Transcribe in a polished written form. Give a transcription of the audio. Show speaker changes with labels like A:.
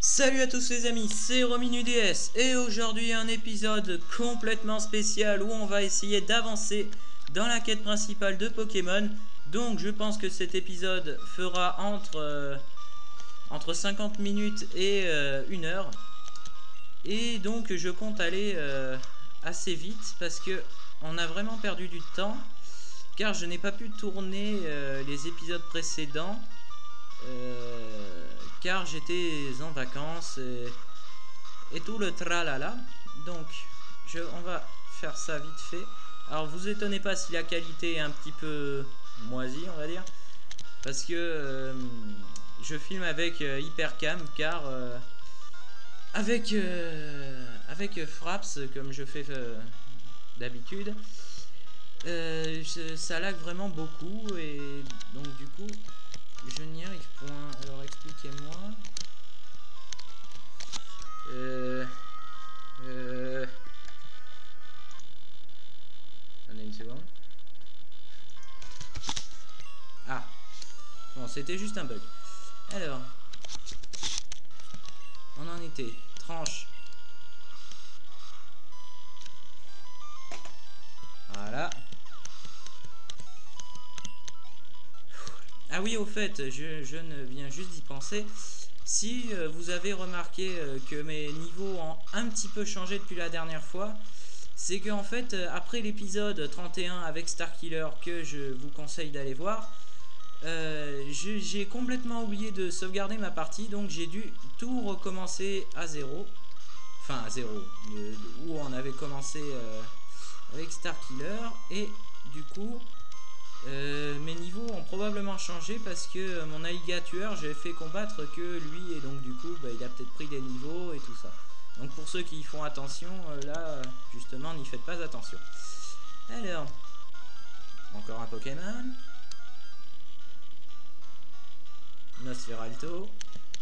A: Salut à tous les amis, c'est RominuDS et aujourd'hui un épisode complètement spécial où on va essayer d'avancer dans la quête principale de Pokémon. Donc je pense que cet épisode fera entre 50 minutes et 1 heure. Et donc je compte aller assez vite parce que on a vraiment perdu du temps. Car je n'ai pas pu tourner les épisodes précédents. Car j'étais en vacances et tout le tralala. Donc on va faire ça vite fait. Alors vous étonnez pas si la qualité est un petit peu moisie, on va dire, parce que je filme avec Hypercam, car avec Fraps, comme je fais d'habitude, ça lag vraiment beaucoup, et donc du coup je n'y arrive point. Alors expliquez-moi. Attendez une seconde. Ah, bon, c'était juste un bug. Alors, on en était. Tranche. Voilà. Ah oui, au fait, je ne viens juste d'y penser. Si vous avez remarqué que mes niveaux ont un petit peu changé depuis la dernière fois, c'est que en fait, après l'épisode 31 avec Starkiller que je vous conseille d'aller voir, j'ai complètement oublié de sauvegarder ma partie, donc j'ai dû tout recommencer à zéro. Enfin à zéro, où on avait commencé avec Starkiller, et du coup mes niveaux ont probablement changé parce que mon alligator, j'ai fait combattre que lui, et donc du coup il a peut-être pris des niveaux et tout ça. Donc pour ceux qui y font attention, là justement n'y faites pas attention. Alors, encore un Pokémon. Nosferalto.